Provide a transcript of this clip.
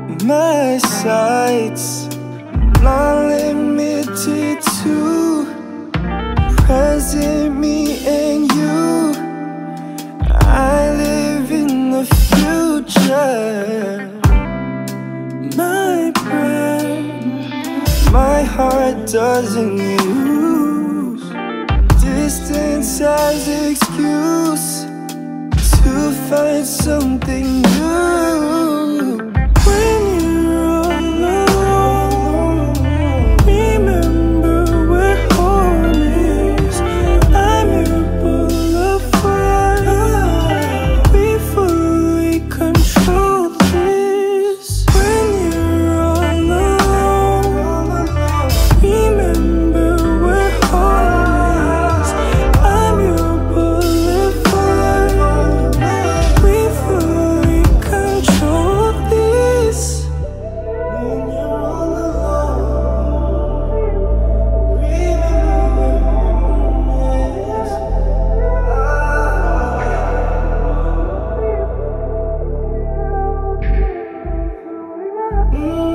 My sights not limited to present me and you. I live in the future. My breath, my heart doesn't use distance as excuse to find something new. When you're all alone, remember where home is. I'm your boulevard. We fully control this. When you're all alone, remember where home is. I'm your boulevard. We fully control this. When you're all alone, remember where home is.